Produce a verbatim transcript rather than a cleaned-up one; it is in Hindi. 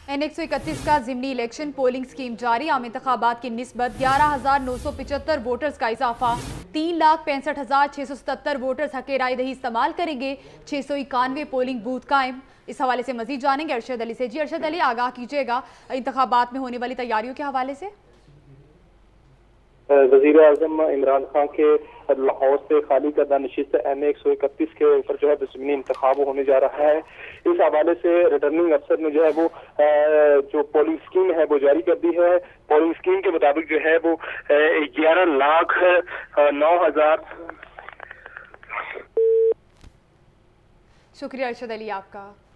एन एक सौ इकतीस का ज़िमनी इलेक्शन पोलिंग स्कीम जारी। आम इंतखाबात की निस्बत ग्यारह हज़ार नौ सौ पिचहत्तर वोटर्स का इजाफा। तीन लाख पैंसठ हज़ार छः सौ सतहत्तर वोटर्स हक राय दही इस्तेमाल करेंगे। छः सौ इक्यानवे पोलिंग बूथ कायम। इस हवाले से मजीद जानेंगे अरशद अली से। जी अरशद अली, आगाह कीजिएगा इंतखाबात में होने वाली तैयारियों के हवाले से। वज़ीर आज़म इमरान खान के लाहौर से खाली करदा नशिस्त एन एक सौ इकतीस के ऊपर जो है ज़मीनी इंतखाब होने जा रहा है। इस हवाले से रिटर्निंग अफसर ने जो है वो जो पोलिंग स्कीम है वो जारी कर दी है। पोलिंग स्कीम के मुताबिक जो है वो ग्यारह लाख नौ हजार शुक्रिया अरशद अली आपका।